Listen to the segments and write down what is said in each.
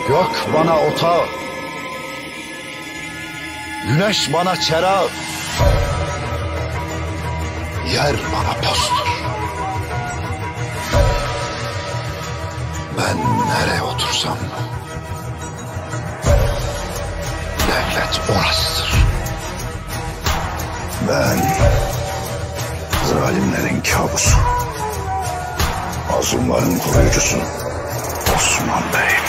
Gök bana ota, güneş bana çera, yer bana postur. Ben nereye otursam devlet orasıdır. Ben zalimlerin kabusu, mazlumların koruyucusu Osman Bey'im.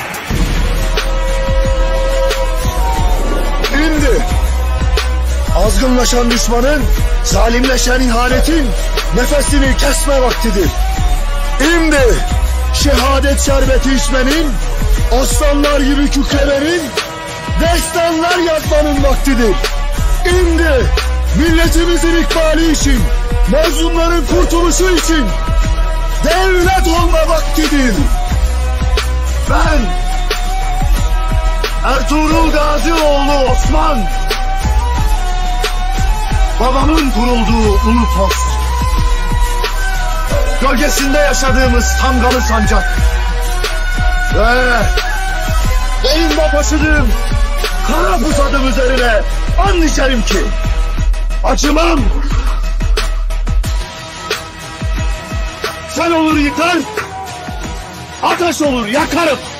Şimdi azgınlaşan düşmanın, zalimleşen ihanetin nefesini kesme vaktidir. Şimdi şehadet şerbeti içmenin, aslanlar gibi kükremenin, destanlar yazmanın vaktidir. Şimdi milletimizin ikbali için, mazlumların kurtuluşu için devlet olma vaktidir. Ben Ertuğrul Gazioğlu Osman, babamın kurulduğu ulu post, gölgesinde yaşadığımız tamgalı sancak ve benim babaşıdığım kara pusadım üzerine and içerim ki acımam. Sen olur yıkar, ateş olur yakarım.